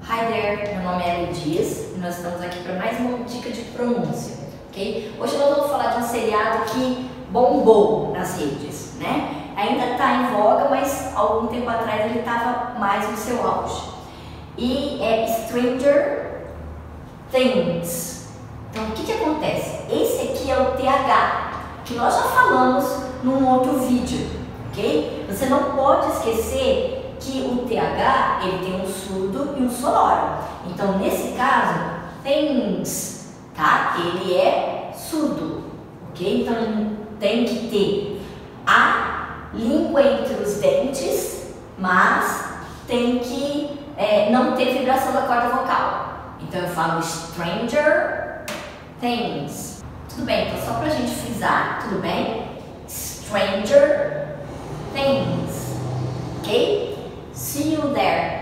Hi there, meu nome é Ellie Dias e nós estamos aqui para mais uma dica de pronúncia, ok? Hoje nós vamos falar de um seriado que bombou nas redes, né? Ainda está em voga, mas algum tempo atrás ele estava mais no seu auge. E é Stranger Things. Então o que acontece? Esse aqui é o TH, que nós já falamos num outro vídeo, ok? Você não pode esquecer que o TH ele tem um surdo e um sonoro. Então nesse caso, things, tá? Ele é surdo, ok? Então ele tem que ter a língua entre os dentes, mas tem que não ter vibração da corda vocal. Então eu falo Stranger Things. Tudo bem? Então só pra gente frisar, tudo bem? Stranger Things, ok? See you there.